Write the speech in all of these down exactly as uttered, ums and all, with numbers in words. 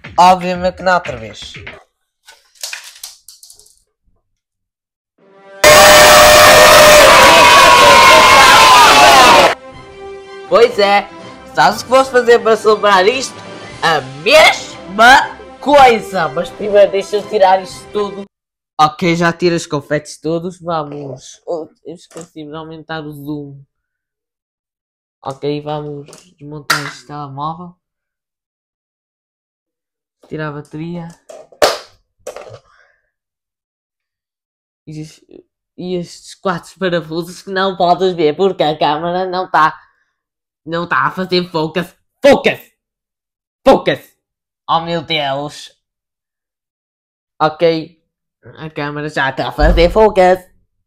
Obviamente que não outra vez. Pois é, sabes o que foste fazer para celebrar isto? A mesma coisa! Mas primeiro deixa eu tirar isto tudo. Ok, já tira os confetes todos, vamos. Oh, eu esqueci de aumentar o zoom. Ok, vamos desmontar este telemóvel. Tirar a bateria. E, e estes quatro parafusos que não podes ver porque a câmera não está não está a fazer focus. Focus! Focus! Oh meu Deus! Ok, a câmera já está a fazer focus.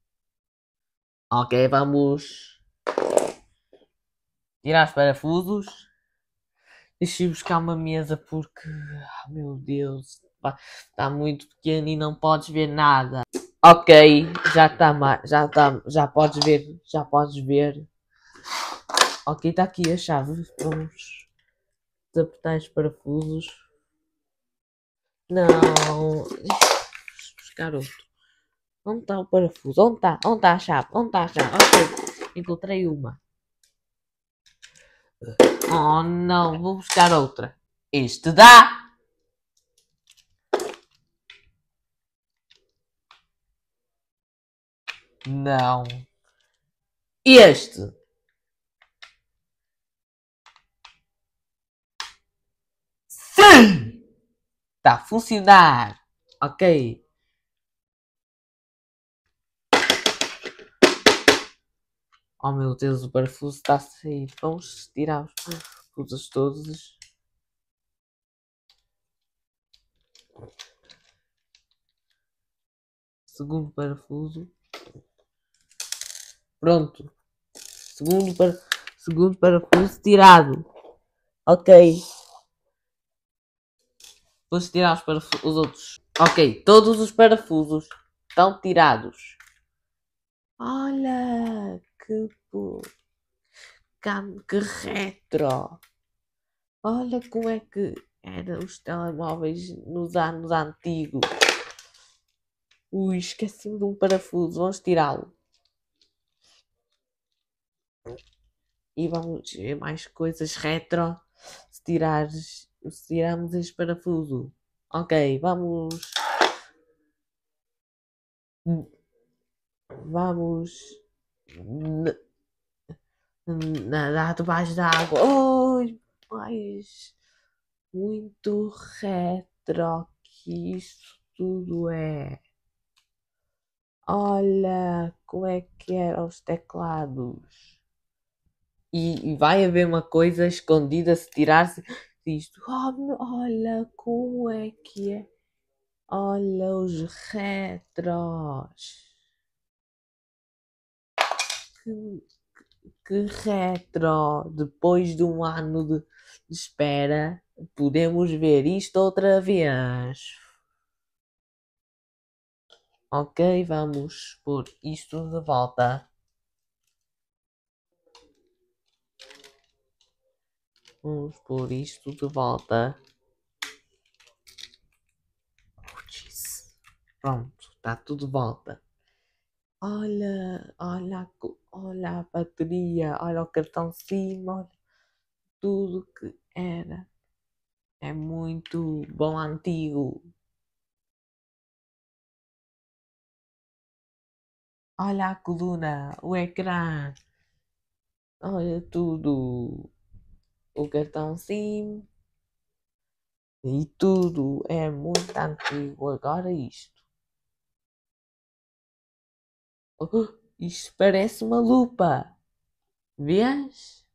Ok, vamos tirar os parafusos. Deixa eu buscar uma mesa porque, oh, meu Deus, está muito pequeno e não podes ver nada. Ok, já está, já está, já podes ver, já podes ver. Ok, está aqui a chave. Vamos desapertar os parafusos. Não, vamos buscar outro. Onde está o parafuso? Onde está? Onde está a chave? Onde está a chave? Ok, encontrei uma. Oh não, vou buscar outra. Este dá! Não. Este. Sim! Está a funcionar. Ok. Oh meu Deus, o parafuso está a sair. Vamos tirar os parafusos todos. Segundo parafuso. Pronto. Segundo, para... Segundo parafuso tirado. Ok. Vamos tirar os, parafusos, os outros. Ok, todos os parafusos estão tirados. Olha, que, que retro. Olha como é que eram os telemóveis nos anos antigos. Ui, esqueci-me de um parafuso. Vamos tirá-lo. E vamos ver mais coisas retro. Se tirares, se tirarmos este parafuso. Ok, vamos. Vamos. Nadar debaixo da água. Oi, mas muito retro que isso tudo é. Olha como é que eram os teclados. E, e vai haver uma coisa escondida se tirar-se disto. Oh, olha como é que é. Olha os retros. Que, que retro. Depois de um ano de, de espera, podemos ver isto outra vez. Ok, vamos pôr isto de volta. Vamos pôr isto de volta. Pronto, está tudo de volta. Olha, olha, olha a bateria, olha o cartão SIM, olha tudo que era. É muito bom antigo. Olha a coluna, o ecrã. Olha tudo. O cartão SIM. E tudo é muito antigo. Agora isto. Oh, isto parece uma lupa. Vês?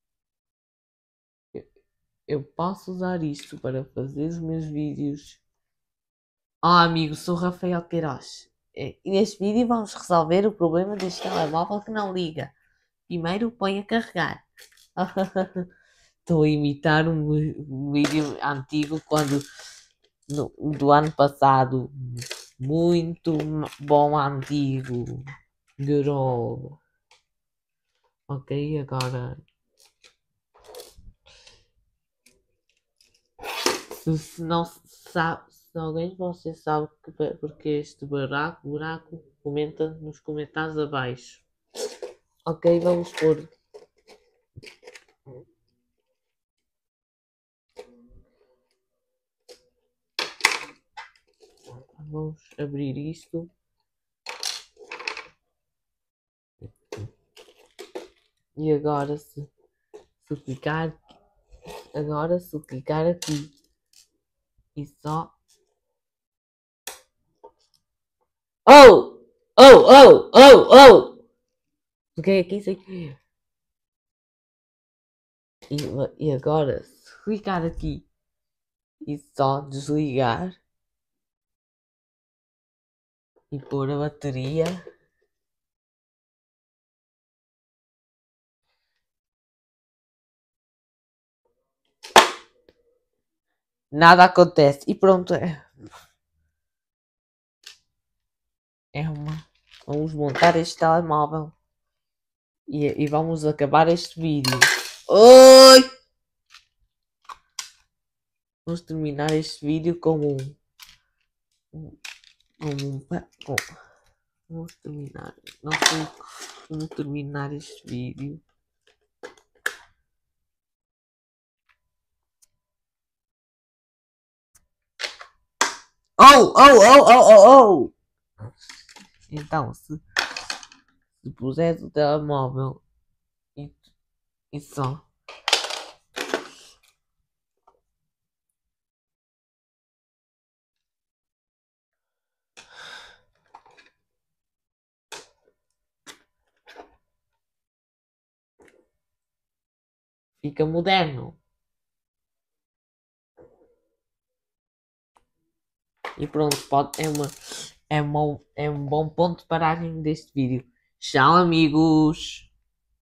Eu, eu posso usar isto para fazer os meus vídeos. Oh, amigo, sou Rafael Queiroz. E neste vídeo vamos resolver o problema deste telemóvel que não liga. Primeiro põe a carregar. Estou a imitar um, um vídeo antigo quando no, do ano passado. Muito bom antigo. Girl. Ok, agora. Se, se não se sabe, se alguém de vocês sabe que, porque este buraco, buraco, comenta nos comentários abaixo. Ok, vamos pôr. Vamos abrir isto. E agora se, se clicar. Agora se clicar aqui. E só. Oh! Oh! Oh! Oh! Oh! Cliquei aqui sem querer. E, e agora se clicar aqui. E só desligar. E pôr a bateria. Nada acontece. E pronto. É, é uma. Vamos montar este telemóvel. E, e vamos acabar este vídeo. Oi! Vamos terminar este vídeo com um. um, um com, vamos terminar. Não sei como terminar este vídeo. Oh, oh, oh, oh, oh, oh! Então, se, se puseres o telemóvel e, e só. Fica moderno. E pronto, pode, é, uma, é, uma, é um bom ponto de paragem deste vídeo. Tchau, amigos!